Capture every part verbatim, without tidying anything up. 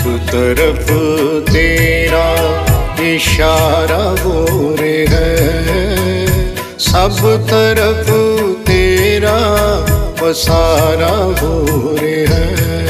तरफ तेरा इशारा हो रे है, सब तरफ तेरा पसारा हो रे है।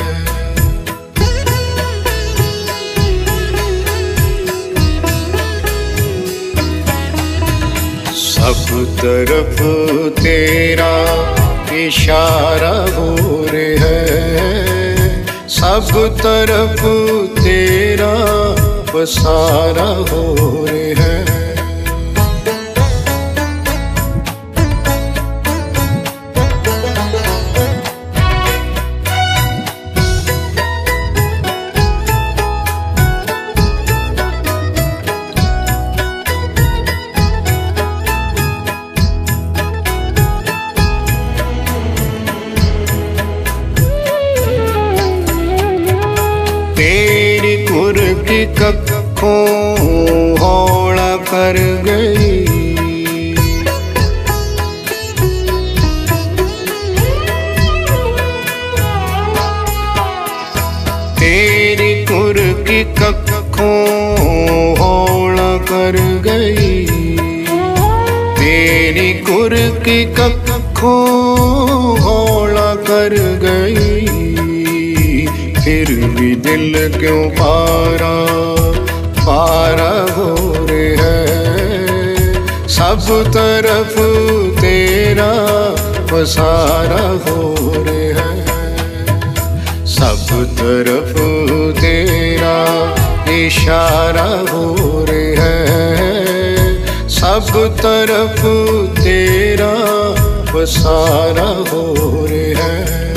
सब तरफ तेरा इशारा हो रे है, सब तरफ तेरा पसारा हो रे है। तेरी कुर्की कखों हौला कर गई, तेरी कुर्की कखों हौला कर गई, तेरी कुर्की कखों हौला कर गई। फिर भी दिल क्यों पारा पारा हो रे है, सब तरफ तेरा पसारा हो रे है। सब तरफ तेरा इशारा हो रे है, सब तरफ तेरा पसारा हो रे है।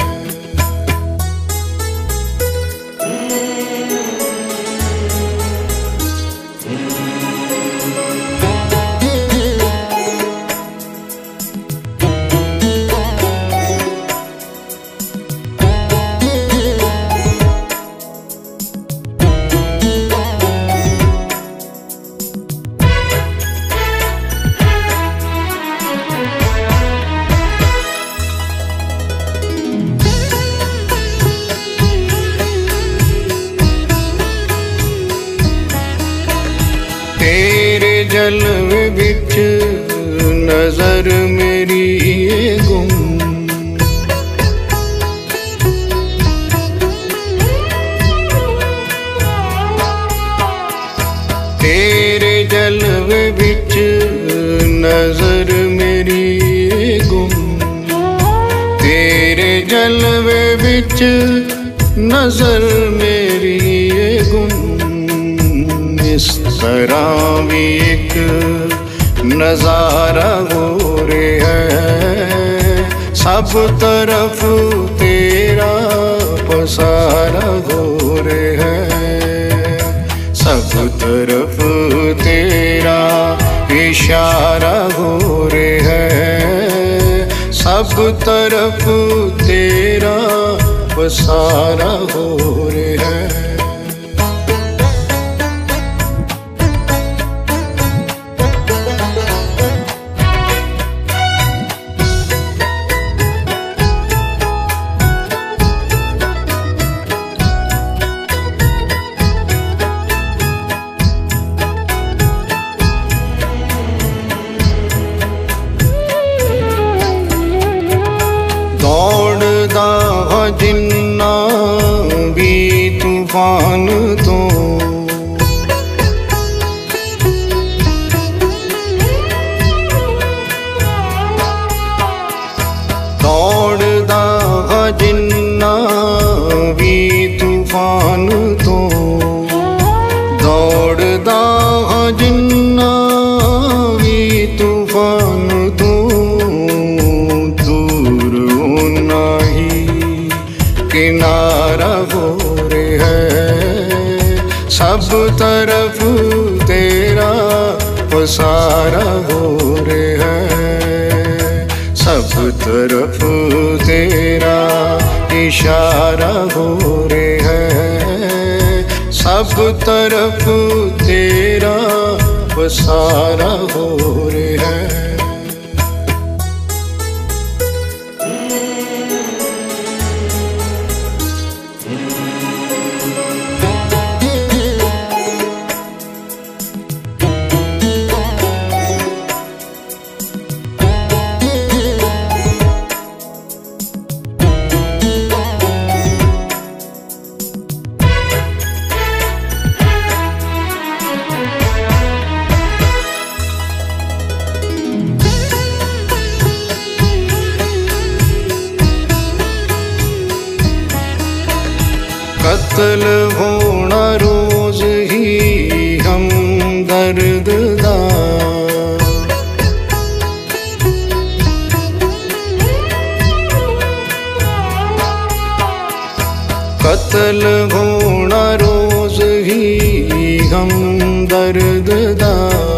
तेरे जलवे बिच नजर मेरी ये गुम, तेरे जलवे बिच नजर मेरी ये गुम, तेरे जलवे बिच नजर मेरी ये गुम। इस तरह भी एक नजारा हो रे है, सब तरफ तेरा पसारा हो रे है। सब तरफ तेरा इशारा हो रे है, सब तरफ तेरा पसारा हो रे है। दौड़दा जिन्ना भी तूफान तो, दौड़दा जिन्ना भी तूफान तो, दौड़दा जिन्ना भी तूफान तो। किनारा हो रे है, सब तरफ तेरा पसारा हो रे है, सब तरफ तेरा इशारा हो रे है, सब तरफ तेरा पसारा हो रे है। कत्ल होना रोज ही हम दर्ददा, कत्ल होना रोज ही हम दर्ददा,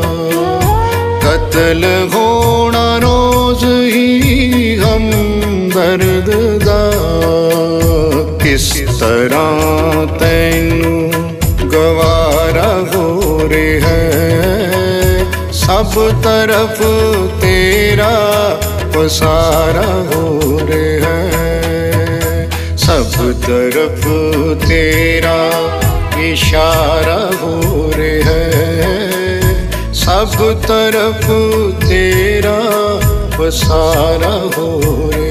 कत्ल होना रोज ही हम दर्ददा। किस तरह तैनू गवारा हो रे है, सब तरफ तेरा पसारा हो रे है, सब तरफ तेरा इशारा हो रे है, सब तरफ तेरा पसारा हो रे